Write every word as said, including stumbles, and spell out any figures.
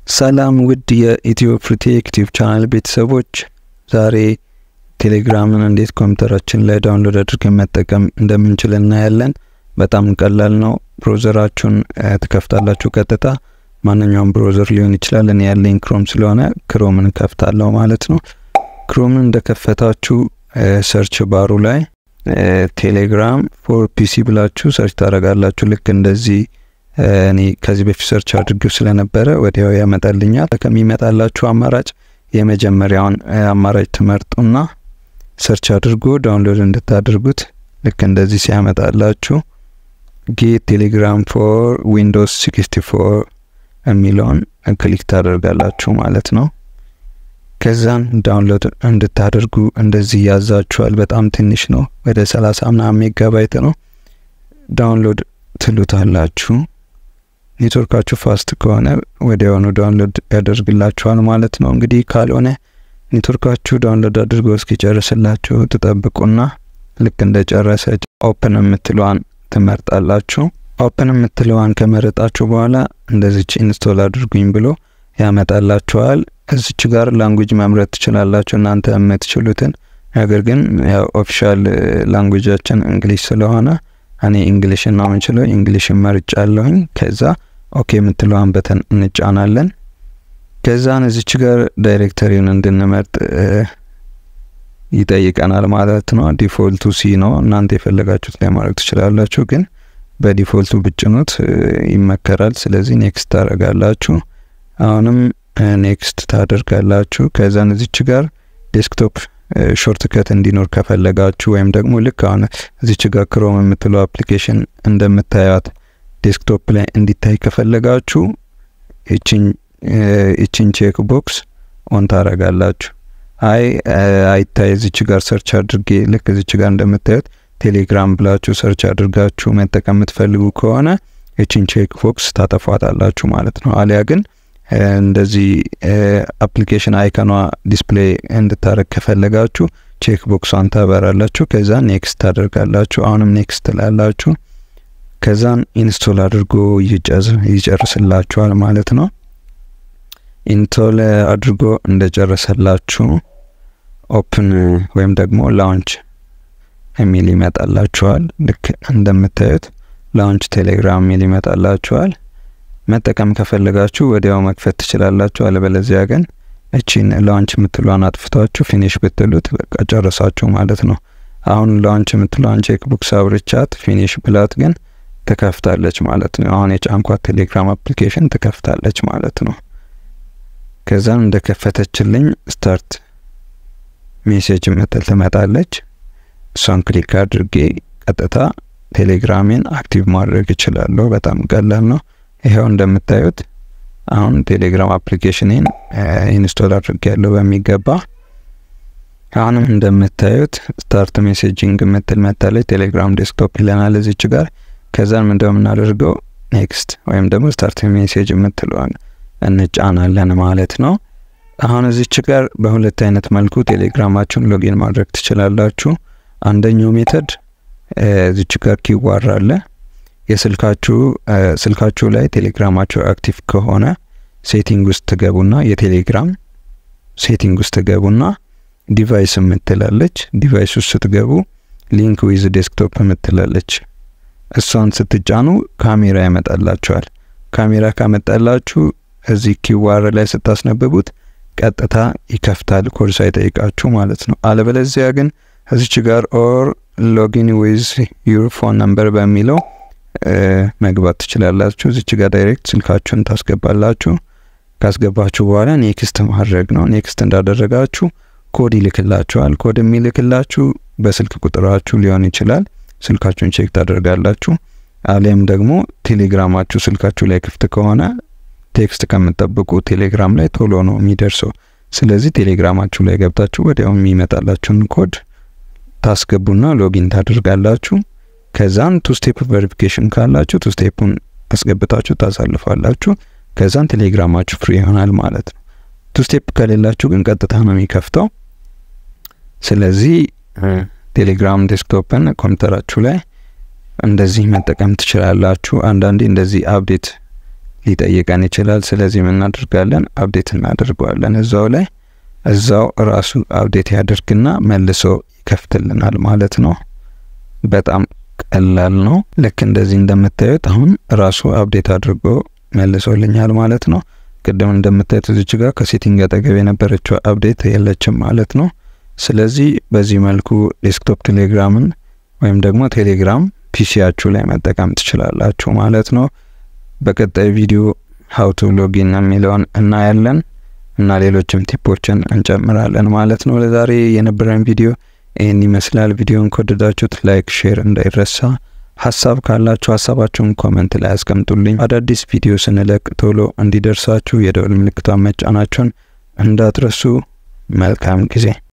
ሰላም ውድ የኢትዮፍሪቴክ ዩቲዩብ ቻናል ቤተሰቦች ዛሬ ቴሌግራምን እንዴት ኮምፒውተራችን ላይ ዳውንሎድ አድርገን መጠቀም እንደምንችል እናያለን። በጣም ቀላል ነው። ብራውዘራችሁን ተከፍታላችሁ ቀጥታ ማንኛውም ብራውዘር ሊሆን ይችላል። እኔ ያለኝ ክሮም ስለሆነ ክሮምን ከፍታለሁ ማለት ነው። ክሮምን እንደከፈታችሁ ሰርች ባሩ ላይ ቴሌግራም ፎር ፒሲ ብላችሁ ሰርች ታደርጋላችሁ። ልክ እንደዚህ እኔ ከዚህ በፊት ሰርች አድርጌው ስለነበረ ወዲያው ያመጣልኛል። ከሚመጣላችሁ አማራጭ የመጀመሪያውን አማራጭ ትመርጡና ሰርች አድርጎ ዳውንሎድ እንድታደርጉት ልክ እንደዚህ ሲያመጣላችሁ ጌት ቴሌግራም ፎር ዊንዶውስ ሲክስቲ ፎር የሚለውን ክሊክ ታደርጋላችሁ ማለት ነው። ከዛን ዳውንሎድ እንድታደርጉ እንደዚህ ያዛችኋል። በጣም ትንሽ ነው፣ ወደ ሰላሳ ምናምን ሜጋባይት ነው። ዳውንሎድ ትሉታላችሁ። ኔትወርካችሁ ፋስት ከሆነ ወዲያውኑ ዳውንሎድ ያደርግላችኋል ማለት ነው። እንግዲህ ካልሆነ ኔትወርካችሁ ዳውንሎድ አድርጎ እስኪጨርስላችሁ ተጠብቁና ልክ እንደጨረሰ ኦፕን የምትለዋን ትመርጣላችሁ። ኦፕን የምትለዋን ከመረጣችሁ በኋላ እንደዚህ ኢንስቶል አድርጉኝ ብሎ ያመጣላችኋል። እዚች ጋር ላንጉዌጅ መምረጥ ትችላላችሁ እናንተ የምትችሉትን። ነገር ግን ያው ኦፊሻል ላንጉዌጃችን እንግሊሽ ስለሆነ እኔ እንግሊሽ ነው የምችለው፣ እንግሊሽ መርጫለሁኝ። ከዛ ኦኬ የምትለዋን በተን እንጫናለን። ከዛን እዚች ጋር ዳይሬክተሪውን እንድንመርጥ ይጠይቀናል ማለት ነው። ዲፎልቱ ሲ ነው፣ እናንተ የፈለጋችሁት ላይ ማድረግ ትችላላችሁ፣ ግን በዲፎልቱ ብጭኑት ይመከራል። ስለዚህ ኔክስት ታደርጋላችሁ። አሁንም ኔክስት ታደርጋላችሁ። ከዛን እዚች ጋር ዴስክቶፕ ሾርትከት እንዲኖር ከፈለጋችሁ ወይም ደግሞ ልክ አሁን እዚች ጋር ክሮም የምትለው አፕሊኬሽን እንደምታዩት ዴስክቶፕ ላይ እንዲታይ ከፈለጋችሁ እቺን እቺን ቼክ ቦክስ ኦን ታረጋላችሁ። አይ አይታይ እዚች ጋር ሰርች አድርጌ ልክ እዚች ጋር እንደምታዩት ቴሌግራም ብላችሁ ሰርች አድርጋችሁ መጠቀም የምትፈልጉ ከሆነ እቺን ቼክ ቦክስ ታጠፋታላችሁ ማለት ነው። አሊያ ግን እንደዚህ አፕሊኬሽን አይኮኗ ዲስፕሌይ እንድታረግ ከፈለጋችሁ ቼክ ቦክሷን ታበራላችሁ። ከዛ ኔክስት ታደርጋላችሁ። አሁንም ኔክስት ትላላችሁ። ከዛን ኢንስቶል አድርጎ ይጨርስላችኋል ማለት ነው። ኢንስቶል አድርጎ እንደጨረሰላችሁ ኦፕን ወይም ደግሞ ላውንች የሚል ይመጣላችኋል። ልክ እንደምታዩት ላውንች ቴሌግራም የሚል ይመጣላችኋል። መጠቀም ከፈለጋችሁ ወዲያው መክፈት ትችላላችሁ። አለበለዚያ ግን እቺን ላውንች የምትሏን አጥፍታችሁ ፊኒሽ ብትሉት በቃ ጨረሳችሁ ማለት ነው። አሁን ላውንች የምትሏን ቼክ ቦክስ አብርቻት ፊኒሽ ብላት ግን ተከፍታለች ማለት ነው። አሁን የጫንኳት ቴሌግራም አፕሊኬሽን ተከፍታለች ማለት ነው። ከዛን እንደከፈተችልኝ ስታርት ሜሴጅ ምትል ትመጣለች። እሷን ክሊክ አድርጌ ቀጥታ ቴሌግራሜን አክቲቭ ማድረግ እችላለሁ። በጣም ቀላል ነው። ይሄው እንደምታዩት አሁን ቴሌግራም አፕሊኬሽንን ኢንስቶል አድርጌያለሁ በሚገባ። አሁንም እንደምታዩት ስታርት ሜሴጂንግ ምትል መጣለች። ቴሌግራም ዴስክቶፕ ይለናል እዚች ጋር። ከዛን ምንድነው የምናደርገው ኔክስት ወይም ደግሞ ስታርት ሜሴጅ ምትለዋን እንጫናለን ማለት ነው። አሁን እዚች ጋር በሁለት አይነት መልኩ ቴሌግራማችሁን ሎጊን ማድረግ ትችላላችሁ። አንደኛው ሜተድ እዚች ጋር ኪዋር አለ። የስልካችሁ ስልካችሁ ላይ ቴሌግራማችሁ አክቲቭ ከሆነ ሴቲንግ ውስጥ ትገቡና የቴሌግራም ሴቲንግ ውስጥ ትገቡና ዲቫይስ ምትላለች። ዲቫይስ ውስጥ ትገቡ ሊንክ ዊዝ ዴስክቶፕ ምትላለች። እሷን ስትጫኑ ካሜራ ያመጣላችኋል። ካሜራ ካመጣላችሁ እዚህ ኪዋር ላይ ስታስነብቡት ቀጥታ ይከፍታል፣ ኮድ ሳይጠይቃችሁ ማለት ነው። አለበለዚያ ግን እዚች ጋር ኦር ሎጊን ዊዝ ዩር ፎን ነምበር በሚለው መግባት ትችላላችሁ። እዚች ጋር ዳይሬክት ስልካችሁን ታስገባላችሁ። ካስገባችሁ በኋላ ኔክስት ማድረግ ነው። ኔክስት እንዳደረጋችሁ ኮድ ይልክላችኋል። ኮድ የሚልክላችሁ በስልክ ቁጥራችሁ ሊሆን ይችላል። ስልካችሁን ቼክ ታደርጋላችሁ። አለም ደግሞ ቴሌግራማችሁ ስልካችሁ ላይ ክፍት ከሆነ ቴክስት ከምትጠብቁ ቴሌግራም ላይ ቶሎ ነው የሚደርሰው። ስለዚህ ቴሌግራማችሁ ላይ ገብታችሁ ወዲያው የሚመጣላችሁን ኮድ ታስገቡና ሎጊን ታደርጋላችሁ። ከዛን ቱ ስቴፕ ቬሪፊኬሽን ካላችሁ ቱ ስቴፑን አስገብታችሁ ታሳልፋላችሁ። ከዛን ቴሌግራማችሁ ፍሪ ይሆናል ማለት ነው። ቱ ስቴፕ ከሌላችሁ ግን ቀጥታ ነው የሚከፍተው። ስለዚህ ቴሌግራም ዴስክቶፕን ኮምፒውተራችሁ ላይ እንደዚህ መጠቀም ትችላላችሁ። አንዳንዴ እንደዚህ አፕዴት ሊጠይቀን ይችላል። ስለዚህ ምን እናደርጋለን? አፕዴት እናደርገዋለን። እዛው ላይ እዛው ራሱ አፕዴት ያደርግና መልሶ ይከፍትልናል ማለት ነው። በጣም ቀላል ነው። ልክ እንደዚህ እንደምታዩት አሁን ራሱ አፕዴት አድርጎ መልሶልኛል ማለት ነው። ቅድም እንደምታዩት እዚች ጋር ከሴቲንግ አጠገብ የነበረችው አፕዴት የለችም ማለት ነው። ስለዚህ በዚህ መልኩ ዴስክቶፕ ቴሌግራምን ወይም ደግሞ ቴሌግራም ፒሲያችሁ ላይ መጠቀም ትችላላችሁ ማለት ነው። በቀጣይ ቪዲዮ how to login የሚለውን እናያለን እና ሌሎችም ቲፖችን እንጨምራለን ማለት ነው። ለዛሬ የነበረን ቪዲዮ ይሄን ይመስላል። ቪዲዮን ከወደዳችሁት ላይክ፣ ሼር እንዳይረሳ። ሐሳብ ካላችሁ ሐሳባችሁን ኮሜንት ላይ አስቀምጡልኝ። አዳዲስ ቪዲዮ ስንለቅ ቶሎ እንዲደርሳችሁ የደወል ምልክቱን መጫናችሁን እንዳትረሱ። መልካም ጊዜ